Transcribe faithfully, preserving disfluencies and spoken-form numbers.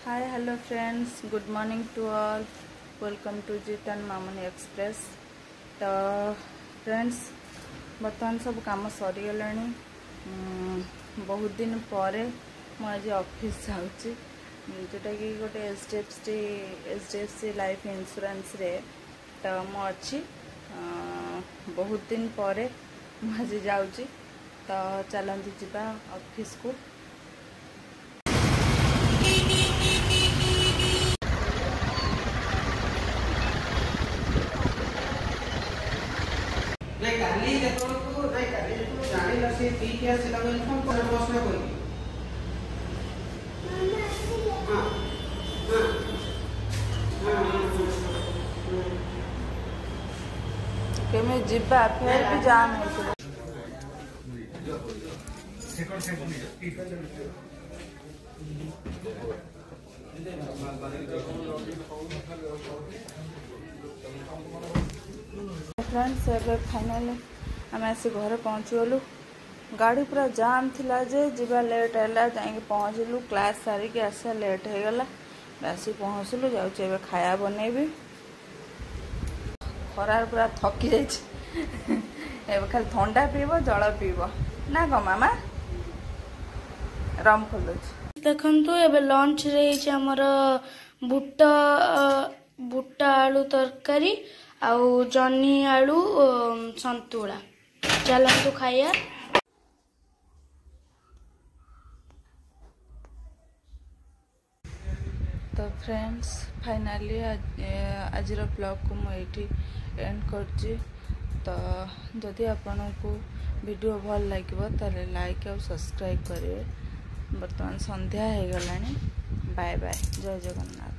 Hi hello friends, good morning to all. Welcome to Jitan Mamani express. तो friends, बर्तमान सब काम सरीगला। बहुत दिन पर मुझे ऑफिस जाऊँगी, जोटा कि गोटे H D F C H D F C life insurance रे तो मुझे बहुत दिन पर मुझे जाऊँगी। तो चलती जावा ऑफिस को। नहीं काली देखो को नहीं काली देखो जानी लसी पी के आसी लगे इन्फॉर्म कर प्रश्न कोई हां हां केमे जिबा फेर भी जाम है। सेकंड सेकंड फ्रेंड्स, एबे फाइनल आम आसी घर पहुँचीगलु। गाड़ी पूरा जाम थिला जे जीवा लेट है, जाइए पहुँचलु। क्लास सारिक आसा लेट हो गला, आसी पहुँचलु। जाऊे खाया बनैबी। खरार पूरा थकी जाइए। खाली ठंडा पीब, जल पीब ना ग मामा। रम खोल देखु ए लंच रही आमर बुट बुट आलू तरकारी आउ जनी आलू संतुला। चलतु खाया। तो फ्रेंड्स, फाइनली आज ब्लॉग को मुझे एंड कर। तो जदि आपन को वीडियो भल लगे ताले लाइक और सब्सक्राइब करेंगे। बर्तमान संध्या हो गलानी। बाय बाय, जय जगन्नाथ।